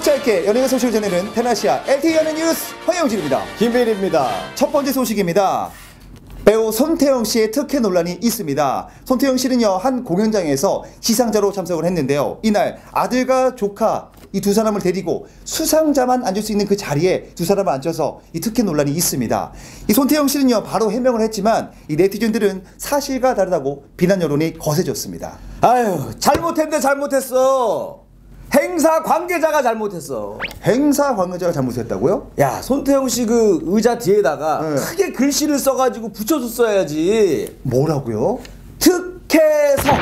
짧게 연예계 소식을 전해는 테나시아 LTE 연예 뉴스 황영진입니다. 김빈입니다. 첫 번째 소식입니다. 배우 손태영 씨의 특혜 논란이 있습니다. 손태영 씨는요, 한 공연장에서 시상자로 참석을 했는데요. 이날 아들과 조카 이 두 사람을 데리고 수상자만 앉을 수 있는 그 자리에 두 사람을 앉혀서 이 특혜 논란이 있습니다. 이 손태영 씨는요, 바로 해명을 했지만 이 네티즌들은 사실과 다르다고 비난 여론이 거세졌습니다. 아유, 잘못했네, 잘못했어. 행사 관계자가 잘못했어. 행사 관계자가 잘못했다고요? 야, 손태영 씨 그 의자 뒤에다가 크게 글씨를 써가지고 붙여줬어야지. 뭐라고요? 특혜석.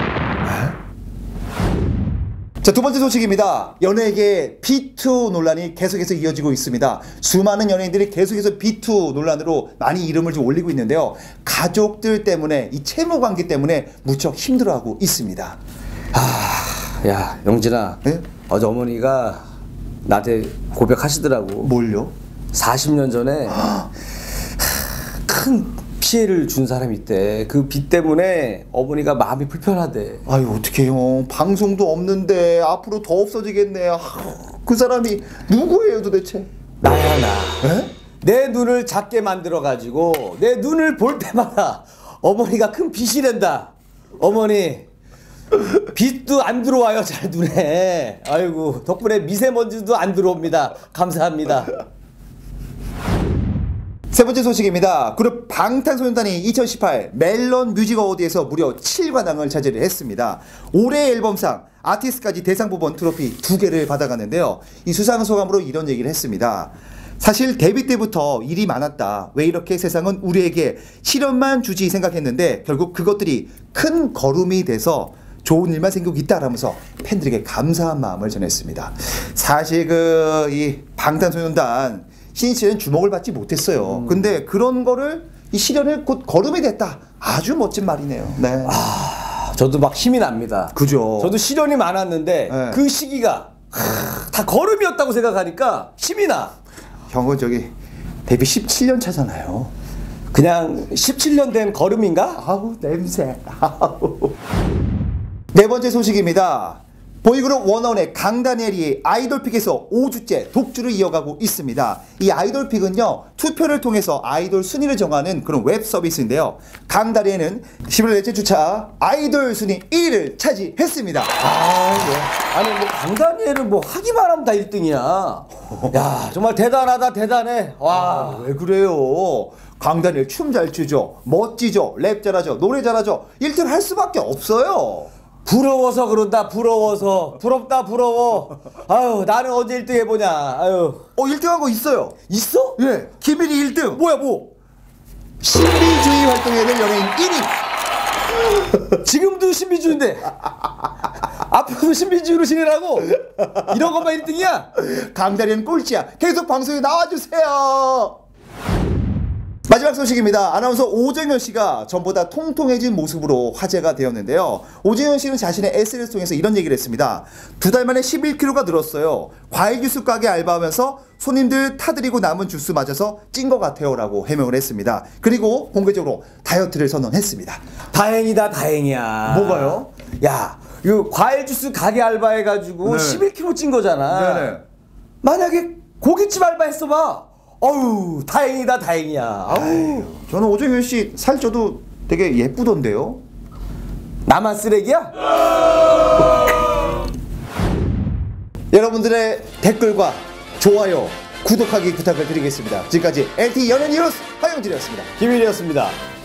자, 두 번째 소식입니다. 연예계 비투 논란이 계속해서 이어지고 있습니다. 수많은 연예인들이 계속해서 비투 논란으로 많이 이름을 좀 올리고 있는데요. 가족들 때문에, 이 채무 관계 때문에 무척 힘들어하고 있습니다. 야, 영진아. 네? 어제 어머니가 나한테 고백하시더라고. 뭘요? 40년 전에 큰 피해를 준 사람이 있대. 그 빚 때문에 어머니가 마음이 불편하대. 아유, 어떡해요. 방송도 없는데 앞으로 더 없어지겠네. 그 사람이 누구예요 도대체? 나야, 나. 에? 내 눈을 작게 만들어가지고 내 눈을 볼 때마다 어머니가 큰 빚이 된다. 어머니, 빛도 안 들어와요, 잘 눈에. 아이고, 덕분에 미세먼지도 안 들어옵니다. 감사합니다. 세 번째 소식입니다. 그룹 방탄소년단이 2018 멜론 뮤직 어워드에서 무려 7관왕을 차지를 했습니다. 올해의 앨범상 아티스트까지 대상 부분 트로피 2개를 받아갔는데요. 이 수상 소감으로 이런 얘기를 했습니다. 사실 데뷔 때부터 일이 많았다. 왜 이렇게 세상은 우리에게 시련만 주지 생각했는데 결국 그것들이 큰 걸음이 돼서 좋은 일만 생기고 있다라면서 팬들에게 감사한 마음을 전했습니다. 사실 이 방탄소년단 신인 씨는 주목을 받지 못했어요. 근데 그런 거를 이 시련을 곧 걸음이 됐다. 아주 멋진 말이네요. 네. 저도 막 힘이 납니다. 그죠. 저도 시련이 많았는데 네. 그 시기가 다 걸음이었다고 생각하니까 힘이 나. 형은 데뷔 17년 차잖아요. 그냥 17년 된 걸음인가? 아우, 냄새. 아우. 네 번째 소식입니다. 보이그룹 워너원의 강다니엘이 아이돌픽에서 5주째 독주를 이어가고 있습니다. 이 아이돌픽은요, 투표를 통해서 아이돌 순위를 정하는 그런 웹 서비스인데요. 강다니엘은 11일째 주차 아이돌 순위 1위를 차지했습니다. 아니, 뭐 강다니엘은 뭐 하기만 하면 다 1등이야. 야, 정말 대단하다, 대단해. 와. 왜 그래요? 강다니엘 춤 잘 추죠, 멋지죠, 랩 잘하죠, 노래 잘하죠. 1등 할 수밖에 없어요. 부러워서 그런다, 부러워서. 부럽다, 부러워. 아유, 나는 언제 1등 해보냐. 아유. 1등 한 거 있어요. 있어? 예, 김일이 1등. 뭐야, 뭐? 신비주의 활동해야 될 연예인 1위. 지금도 신비주의인데. 앞으로도 신비주의로 지내라고? 이런 것만 1등이야? 강다니엘은 꼴찌야. 계속 방송에 나와주세요. 마지막 소식입니다. 아나운서 오정현 씨가 전보다 통통해진 모습으로 화제가 되었는데요. 오정현 씨는 자신의 SNS 통해서 이런 얘기를 했습니다. 2달 만에 11kg가 늘었어요. 과일 주스 가게 알바하면서 손님들 타드리고 남은 주스 맞아서 찐 것 같아요 라고 해명을 했습니다. 그리고 공개적으로 다이어트를 선언했습니다. 다행이다, 다행이야. 뭐가요? 야, 이 과일 주스 가게 알바해가지고 네. 11kg 찐 거잖아. 네네. 만약에 고깃집 알바했어봐. 어우, 다행이다, 다행이야. 아유. 저는 오정현 씨 살쪄도 되게 예쁘던데요. 나만 쓰레기야? 여러분들의 댓글과 좋아요, 구독하기 부탁을 드리겠습니다. 지금까지 LTE 연예 뉴스 황영진이었습니다. 김일이었습니다.